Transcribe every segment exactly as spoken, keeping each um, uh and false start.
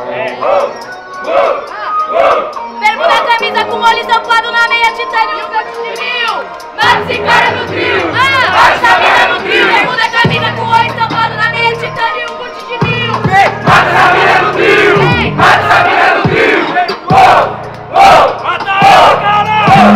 Bermuda, camisa com molho estampado na meia titânio e um gato de mil. Mata esse cara no trio. Ah, baixa a mina no trio. Bermuda, camisa com molho estampado na meia titânio e um gato de mil. Mata essa mina no trio. Mata essa mina no trio. Mata ela, cara!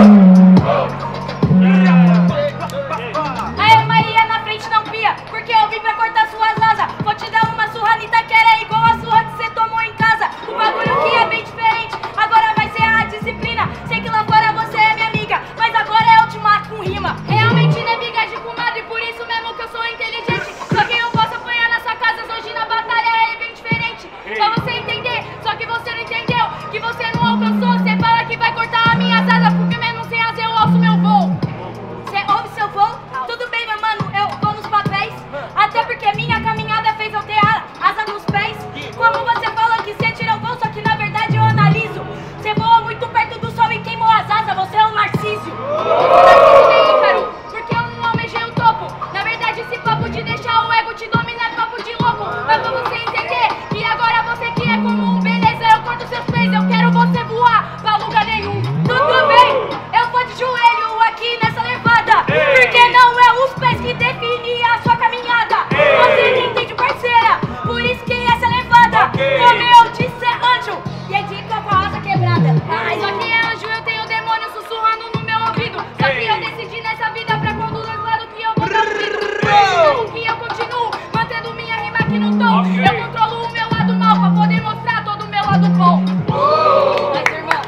Aí, Maria, na frente não pia, porque eu vim pra cortar suas asas. Vou te dar uma surra nita que era igual a surra que você tomou em casa. O bagulho que é bem diferente, agora vai ser a disciplina. Sei que lá fora você é minha amiga, mas agora eu te mato com rima. Realmente não é briga de comadre, por isso mesmo que eu sou inteligente. Só que eu posso apanhar nessa casa, hoje na batalha é bem diferente. Pra você entender, só que você não entendeu, que você não alcançou. Você fala que vai cortar as minhas asas, porque mesmo sem asas eu alço meu voo. Você ouve seu voo? Tudo bem, meu mano, eu vou nos papéis. Até porque minha caminhada fez eu ter a asa nos pés. Como você falou que você tira o voo, só que na verdade eu analiso. Você voa muito perto do sol e queimou as asas, você é um narciso. Narciso nem Ícaro, porque eu não almejei o topo. Na verdade esse papo de deixar o ego te dominar é papo de louco. Mas pra você entender que agora você que é comum, beleza, eu corto seus pés, eu quero você voar pra lugar nenhum. Tudo bem, eu vou de joelho aqui nessa levada, porque não é os pés que definem a sua caminhada. Você não entende, parceira, por isso que essa levada, como eu disse, é anjo, e é dica com a asa quebrada. Mas só que é anjo, eu tenho demônio sussurrando no meu ouvido. Só que eu decidi nessa vida pra quando dois lados que eu vou dar ouvido. Por isso mesmo que eu continuo mantendo minha rima aqui no tom. Eu controlo o meu lado mal pra poder mostrar todo o meu lado bom. Mas, irmão,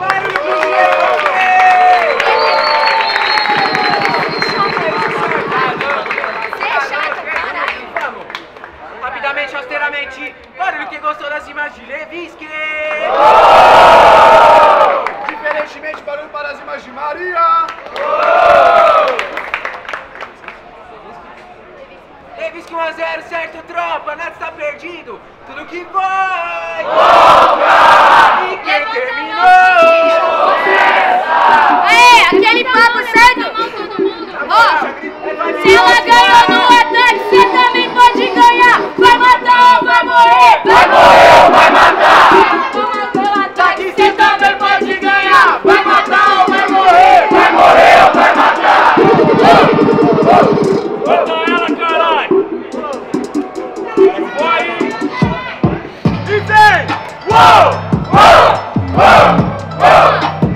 Rapidamente, austeramente, barulho que gostou das rimas de Levinsky! Diferentemente, barulho para as rimas de Maria! Levinsky um a zero, certo, tropa? Nada está perdido, tudo que vai! E quem terminou? aê, aquele papo certo? Ó, se ela ganhou no ataque, você também pode ganhar. Vai matar ou vai morrer? Vai morrer ou vai matar? No ataque, Você também pode ganhar! Vai matar ou vai morrer? Vai morrer ou vai matar? Mata ela, caralho! Vai! E vem! Uou! Uou! Uou! Uou!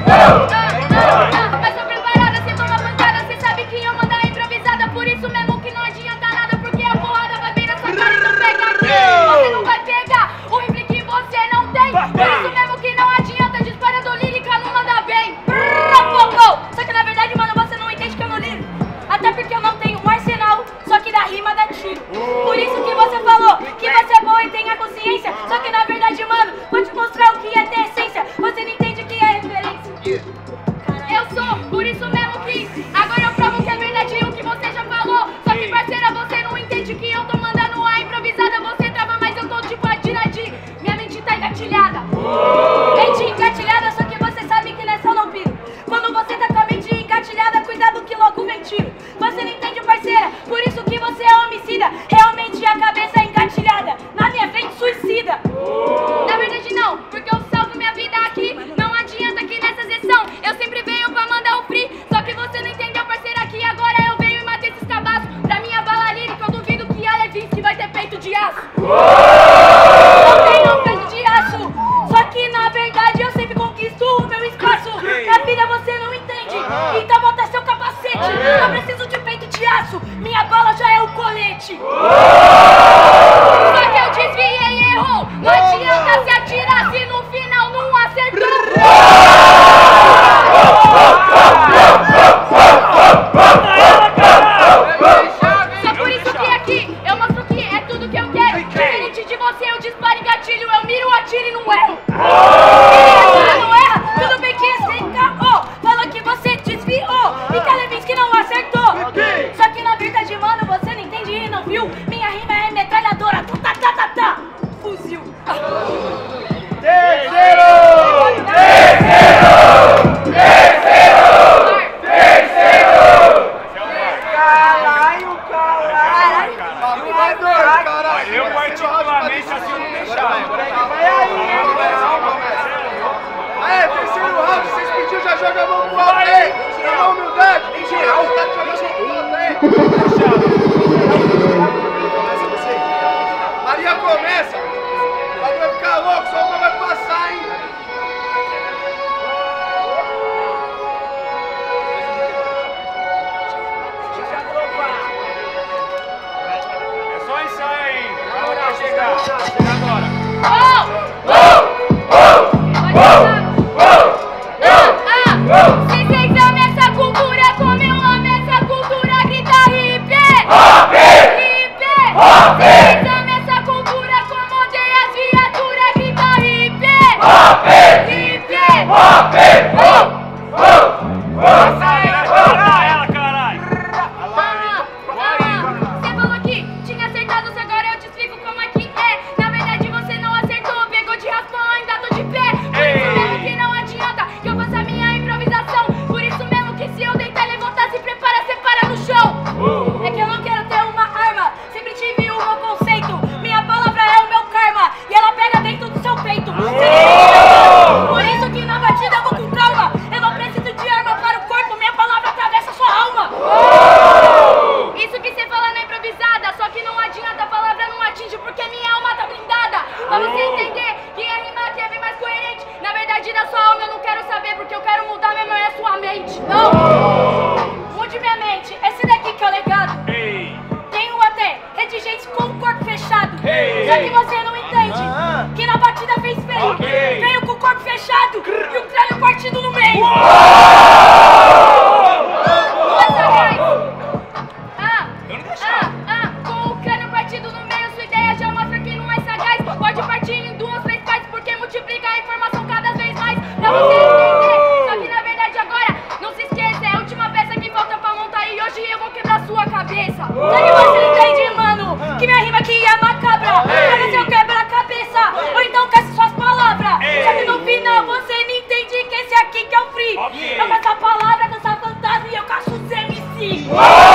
Mas tô preparada, cê toma pancada, cê sabe que eu mando a improvisada. Por isso mesmo que não adianta nada, porque a porrada vai bem na sua cara, então pega aqui. Você não vai pegar o rifle que você não tem. Por isso mesmo que não adianta, disparando lírica não manda bem. Só que na verdade, mano, você não entende que eu não ligo. Até porque eu não tenho um arsenal, só que da rima dá tiro. Por isso que você falou que você é boa e tem a consciência. Só que na verdade, mano, vou te mostrar o que é ter essência. Você não entende o que é referência. Eu sou, por isso mesmo que agora eu provo que é verdade o que você já falou. Só que parceira, você não entende que eu tô mandando a improvisada. Você trava, mas eu tô tipo a Dinadi. Minha mente tá engatilhada. Mente engatilhada, só que você sabe que nessa eu não piro. Quando você tá com a mente engatilhada, cuidado que logo vem tiro. Você não entende, parceira, por isso que você é homicida. Realmente a cabeça é engatilhada, na minha frente suicida. Na verdade não, porque eu salvo minha vida aqui. Não adianta que nessa sessão eu sempre venho pra mandar o free. Só que você não entendeu, parceira, que agora eu venho e matei esses cabaços. Pra minha bala lírica, eu duvido que a Levinsky vai ter peito de aço. Eu tenho peito de aço, só que na verdade eu sempre conquisto o meu espaço. Na vida você não entende, então bota seu capacete. Não preciso de peito de aço, minha bala já é o colete. Só que eu desviei e errou. Não adianta se atirar se no final não acertou. Só por isso que aqui eu mostro que é tudo que eu quero. Diferente de você, eu disparo em gatilho, eu miro, atiro e não erro. Você não erra, tudo bem que esse caô falou que você desviou e que a Levinsky não acertou. Só que na verdade, mano, você não entende e não viu. Minha rima é metralhadora, tá, tá, tá, tá. Fuzil. Terceiro! Terceiro! Terceiro! Terceiro! Caralho, caralho! Caralho, caralho! Eu particularmente assim não deixava. Vai aí! joga a mão pro alto aí! Na humildade! Em geral, tá jogando a mão pro alto aí! Começa você. Maria começa! O bagulho vai ficar louco, só uma vai passar, hein? É só ensaio ainda. Agora chegar. Chega agora. Oh! Oh! Oh! Se vocês amam essa cultura, como eu amo essa cultura, grita hip! Hip! Se vocês amam essa cultura, como odeia as viaturas, grita hip! Hip! Sai, ela, caralho. Você falou que tinha acertado, só agora eu te explico como é que é. Na verdade você não acertou, pegou de raspão, ainda tô de pé. Por isso mesmo que não adianta que eu faça minha improvisação. Por isso mesmo que se eu deitar, levantar, se prepara, separa no chão. É que eu não quero ter uma arma, sempre tive o meu conceito. Minha palavra é o meu karma, e ela pega dentro do seu peito. Por isso que na batida eu vou com calma. Eu não preciso de arma para o corpo, minha palavra atravessa sua alma. Isso que você fala na improvisada, só que não adianta, a palavra não atinge porque minha alma tá blindada. Pra você entender que a rima aqui é bem mais coerente. Na verdade da sua alma eu não quero saber, porque eu quero mudar mesmo é a sua mente. Não! Mude minha mente, esse daqui que é o legado. Tenho até redigentes com o corpo fechado. Só que você não entende que na batida fez feio. Veio com o corpo fechado e o crânio partido no meio. Ah, ah, com o crânio partido no meio, sua ideia já mostra que não é sagaz. Pode partir em duas, três partes, porque multiplica a informação cada vez mais. Pra você entender, só que na verdade agora, não se esqueça, é a última peça que falta pra montar e hoje eu vou quebrar sua cabeça. Só que você entende, mano, que minha rima aqui é macabra. Pra ver se eu quebro a cabeça, ou então caça suas palavras. Só que no final você não entende que esse aqui que é o free. Eu caço a palavra, caço a fantasma e eu caço os M C.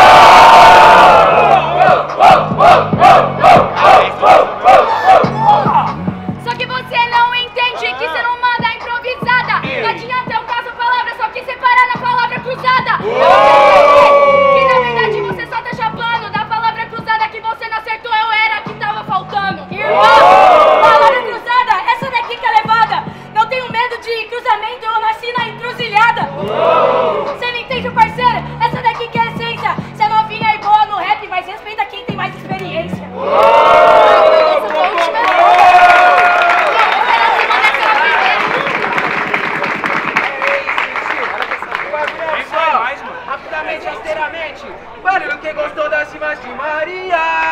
Só que você não entende que você não manda improvisada. Não adianta eu caço a palavra, só que separar na palavra cruzada. Pra você entender que na verdade você só tá chapando da palavra cruzada que você não acertou, eu era que tava faltando. Irmão, palavra cruzada, essa daqui que é levada. Não tenho medo de cruzamento, eu nasci na encruzilhada. Você não entende, parceiro? Essa daqui que é a essência. Você é novinha e boa no rap, mas respeita quem tem mais experiência. Essa foi a última. Rapidamente, rasteiramente. Barulho que gostou das rimas de Maria.